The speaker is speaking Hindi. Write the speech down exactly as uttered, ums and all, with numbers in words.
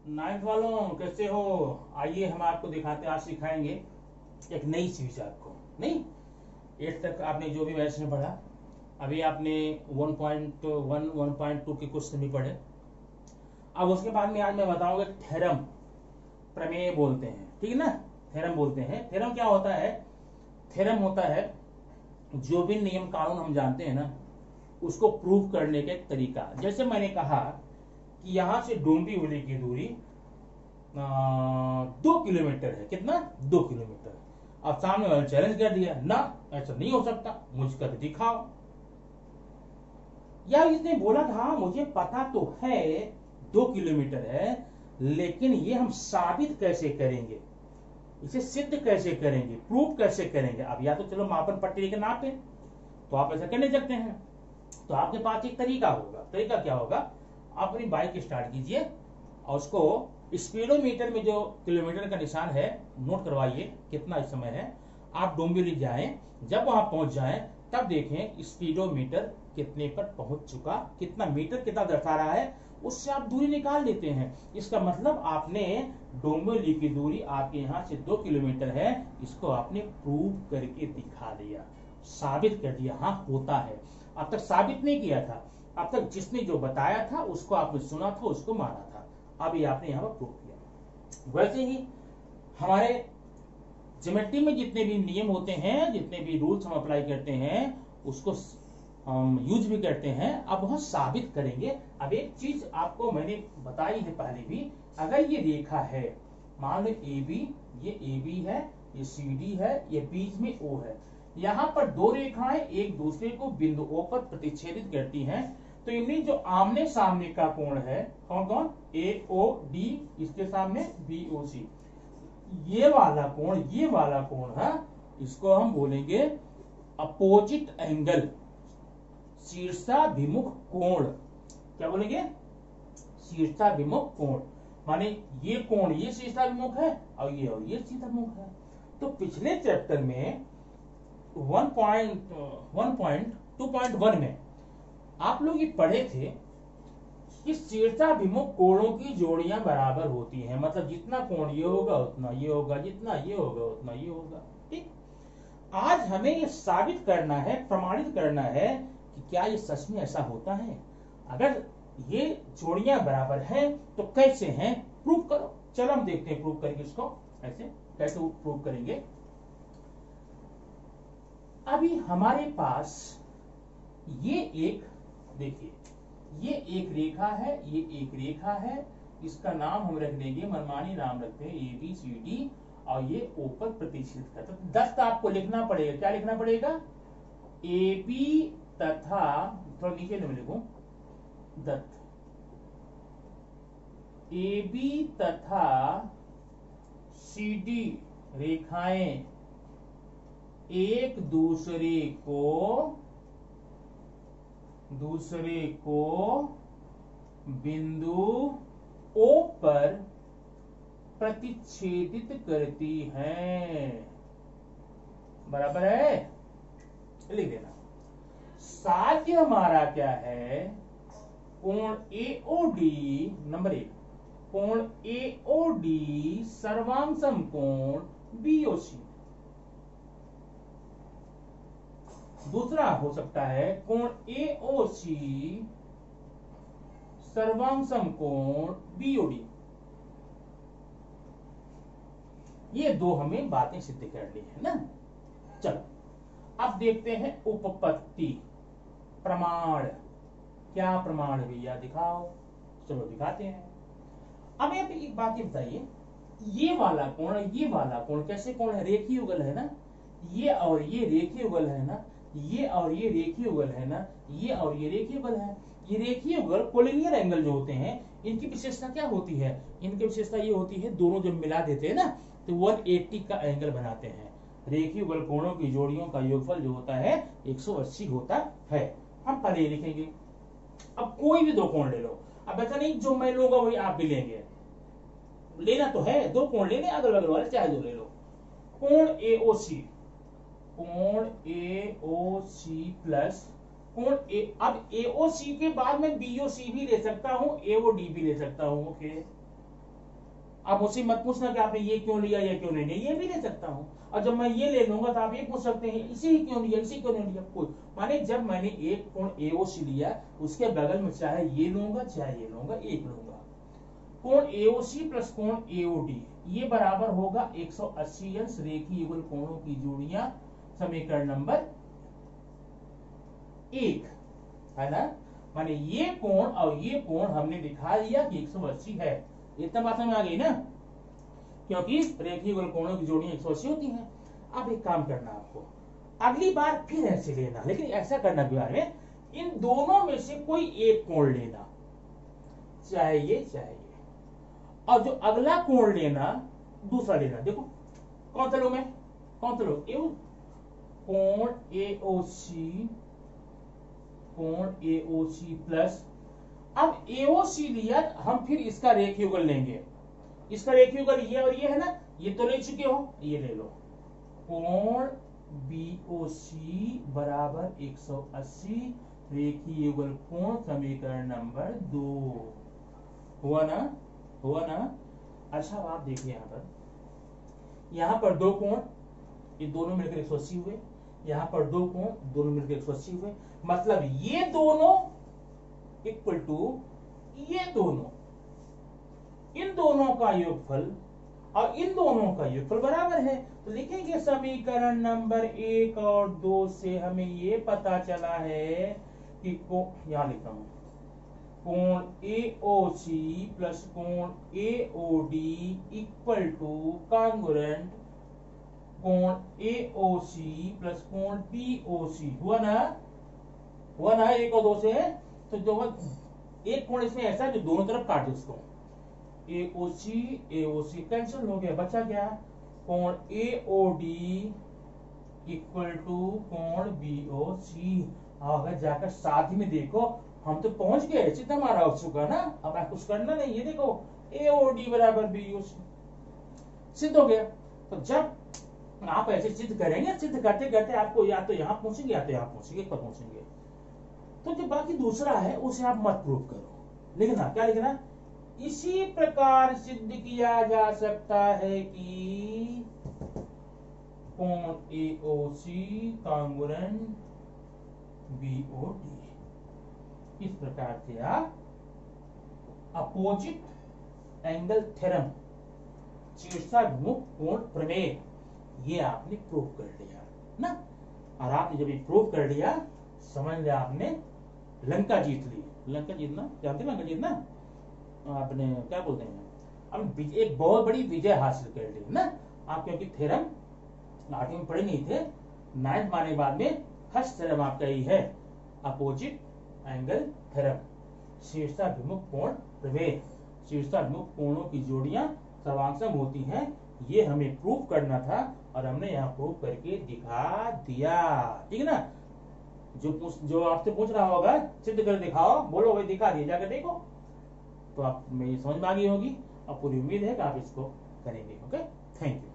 नाइन्थ वालों कैसे हो? आइए हम आपको दिखाते हैं, आज सिखाएंगे एक नई चीज आपको। नहीं, एट तक आपने जो भी मैथ्स में पढ़ा, अभी आपने one point one one point two के क्वेश्चन भी पढ़े। अब उसके बाद में आज मैं बताऊंगा थ्योरम, प्रमेय बोलते हैं, ठीक है ना। थ्योरम बोलते हैं। थ्योरम क्या होता है? थ्योरम होता है जो भी नियम कानून हम जानते हैं ना, उसको प्रूव करने का एक तरीका। जैसे मैंने कहा कि यहां से डोंबिवली की दूरी आ, दो किलोमीटर है। कितना? दो किलोमीटर। अब सामने वाले चैलेंज कर दिया ना, ऐसा नहीं हो सकता, मुझ कर दिखाओ। या इसने बोला था हाँ मुझे पता तो है दो किलोमीटर है, लेकिन ये हम साबित कैसे करेंगे, इसे सिद्ध कैसे करेंगे, प्रूफ कैसे करेंगे। अब या तो चलो मापन पट्टी लेकर नापे, तो आप ऐसा कर नहीं सकते हैं। तो आपके पास एक तरीका होगा। तरीका क्या होगा? आप अपनी बाइक स्टार्ट कीजिए और उसको स्पीडोमीटर में जो किलोमीटर का निशान है नोट करवाइए, कितना इस समय है। आप डोंबिवली जाएं, जब वहां पहुंच जाएं तब देखें स्पीडोमीटर कितने पर पहुंच चुका, कितना मीटर कितना दर्शा रहा है, उससे आप दूरी निकाल लेते हैं। इसका मतलब आपने डोंबिवली की दूरी आपके यहाँ से दो किलोमीटर है, इसको आपने प्रूव करके दिखा दिया, साबित कर दिया, हाँ होता है। अब तक साबित नहीं किया था, अब तक जिसने जो बताया था उसको आपने सुना था, उसको माना था, अभी आपने यहाँ पर प्रूव किया। वैसे ही हमारे ज्योमेट्री में जितने भी नियम होते हैं, जितने भी रूल्स हम अप्लाई करते हैं, उसको हम यूज भी करते हैं। अब वह साबित करेंगे। अब एक चीज आपको मैंने बताई है पहले भी, अगर ये रेखा है, मान लो ए बी, ये ए बी है, ये सी डी है, ये बीच में ओ है, यहाँ पर दो रेखाएं एक दूसरे को बिंदु ओ पर प्रतिच्छेदित करती हैं, तो इनमें जो आमने सामने का कोण है, कौन कौन? ए ओ डी, इसके सामने बी ओ सी, ये वाला कोण, ये वाला कोण है, इसको हम बोलेंगे अपोजिट एंगल, शीर्षाभिमुख कोण। क्या बोलेंगे? शीर्षाभिमुख कोण। माने ये कोण ये शीर्षाभिमुख है और ये और ये शीर्षाभिमुख है। तो पिछले चैप्टर में one point one point two point one में आप लोग ये पढ़े थे कि शीर्षाभिमुख कोणों की जोड़ियां बराबर होती हैं। मतलब जितना कोण ये होगा उतना ये होगा, जितना ये होगा उतना ये होगा। ठीक, आज हमें ये साबित करना है, प्रमाणित करना है कि क्या ये सच में ऐसा होता है। अगर ये जोड़ियां बराबर हैं तो कैसे हैं, प्रूव करो। चलो हम देखते हैं प्रूव करके इसको। ऐसे कैसे प्रूव करेंगे? अभी हमारे पास ये एक, देखिए ये एक रेखा है, ये एक रेखा है, इसका नाम हम रख देंगे, मनमानी नाम रखते हैं ए बी सी डी, और ये ऊपर प्रतिच्छेद करता है। दस्त आपको लिखना पड़ेगा। क्या लिखना पड़ेगा? ए बी तथा, थोड़ा नीचे में लिखूं, दत्त ए बी तथा सी डी रेखाएं एक दूसरे को दूसरे को बिंदु ओ पर प्रतिच्छेदित करती हैं। बराबर है? लिख देना। साध्य हमारा क्या है? कोण ए ओ डी, नंबर एक, कोण ए ओ डी सर्वांशम कोण बी ओ सी। दूसरा हो सकता है कोण ए ओ सी सर्वांशम कोण बी ओ डी। ये दो हमें बातें सिद्ध करनी है ना। चलो अब देखते हैं उपपत्ति, प्रमाण। क्या प्रमाण है भैया, दिखाओ। चलो दिखाते हैं। अब एक बात ये बताइए, ये वाला कोण, ये वाला कोण कैसे कोण है? रेखीय युगल है ना। ये और ये रेखीय युगल है ना, ये और ये रेखीय युगल है ना, ये और ये रेखीय युगल है। ये रेखीय युगल कोलिनियर एंगल जो होते हैं, इनकी विशेषता क्या होती है? इनकी विशेषता ये होती है, दोनों जब मिला देते हैं ना तो एक सौ अस्सी का एंगल बनाते हैं। रेखीय युगल कोणों की जोड़ियों का योगफल जो होता है एक सौ अस्सी होता है। हम पहले लिखेंगे। अब कोई भी दो कोण ले लो। अब ऐसा नहीं जो मैं लूंगा वही आप भी लेंगे, लेना तो है, दो कोण लेने अगल बगल वाले, चाहे जो ले लो। कोण ए ओ सी, कोण ए ओ सी प्लस कोण ए, अब ए ओ सी के बाद मैं बी ओ सी भी ले सकता हूं, ए ओ डी भी ले सकता हूं। ओके, आप मुझसे मत पूछना कि आपने ये क्यों लिया, ये क्यों नहीं लिया, ये भी ले सकता हूँ। और जब मैं ये ले लूंगा तो आप ये पूछ सकते हैं इसी क्यों लिया, इसी क्यों नहीं लिया। कोई माने जब मैंने एक कोण एओसी लिया उसके बगल में चाहे ये लूंगा चाहे ये लूंगा, एक लूंगा। कोण एओसी प्लस कोण एओडी ये बराबर होगा एक सौ अस्सी अंश रेखीय युगल कोणों की जोड़ियां, समीकरण नंबर एक है ना। माने ये कोण और ये कोण हमने दिखा दिया कि एक सौ अस्सी है। इतना बात में आ गई ना, क्योंकि रेखीय युगल कोणों की जोड़ियां एक सौ अस्सी होती हैं। अब एक काम करना आपको, अगली बार फिर ऐसे लेना, लेकिन ऐसा करना बिहार में इन दोनों में से कोई एक कोण लेना, चाहे ये चाहे ये, और जो अगला कोण लेना दूसरा लेना। देखो कौन सा लो मैं, कौन सा लो, कोण एओसी, कोण एओसी प्लस, अब एओसी लिया हम फिर इसका रेखीय युगल लेंगे। इसका रेखीय युगल ये और ये है ना, ये तो ले चुके हो, ये ले लो। कोण बीओसी बराबर एक सौ अस्सी रेखीय युगल कोण, समीकरण नंबर दो। हुआ ना, हुआ ना। अच्छा आप देखिए यहां पर, यहां पर दो कोण, ये दोनों मिलकर एक सौ अस्सी हुए। यहां पर दो कोण, दोनों मिलकर एक सौ अस्सी हुए। मतलब ये दोनों इक्वल टू ये दोनों, इन दोनों का योगफल और इन दोनों का योगफल बराबर है। तो लिखेंगे समीकरण नंबर एक और दो से हमें ये पता चला है कि को यहां लिखता हूं, कोण एओसी प्लस कोण एओडी इक्वल टू कांगुरेंट कोण एओसी प्लस कोण बीओसी। हुआ ना, हुआ ना एक और दो से। तो जो एक कोण इसमें ऐसा है जो दोनों तरफ काट दे उसको, एओसी एओसी कैंसिल हो गया, बचा क्या, कोण एओडी इक्वल टू कोण बीओसी। अगर जाकर साथ में देखो हम तो पहुंच गए, चित्त हमारा हो चुका ना, अब आप कुछ करना नहीं। ये देखो एओडी बराबर बीओसी सिद्ध हो गया। तो जब आप ऐसे सिद्ध करेंगे, सिद्ध करते करते आपको या तो यहां पहुंचेंगे या तो यहां पहुंचेंगे, पर पहुंचेंगे। तो जो बाकी दूसरा है उसे आप मत प्रूव करो, लिखना क्या लिखना, इसी प्रकार सिद्ध किया जा सकता है कि कोण एओसी कांगुरेंट बीओडी। इस प्रकार से आप अपोजिट एंगल थ्योरम, शीर्षाभिमुख कोण प्रमेय, ये आपने प्रूव कर लिया ना। और आपने जब ये प्रूव कर लिया, समझ लिया आपने लंका जीत ली। लंका जीतना जानते, लंका जीतना आपने क्या बोलते हैं, अब एक बहुत बड़ी विजय हासिल कर ली ना आप, क्योंकि थ्योरम आठवीं में पढ़े नहीं थे, नाइन्थ माने बाद में फर्स्ट थ्योरम आपका ही है, अपोजिट एंगल थ्योरम, शीर्षाभिमुख कोण प्रमेय। शीर्षाभिमुख कोणों की जोड़ियां सर्वांगसम होती हैं, ये हमें प्रूव करना था और हमने यहाँ प्रूव करके दिखा दिया। ठीक है ना। जो पूछ जो आपसे पूछ रहा होगा सिद्ध कर दिखाओ, बोलो भाई दिखा दिया, जाकर देखो, तो आप मेरी समझ में आ गई होगी और पूरी उम्मीद है कि आप इसको करेंगे। Okay, thank you.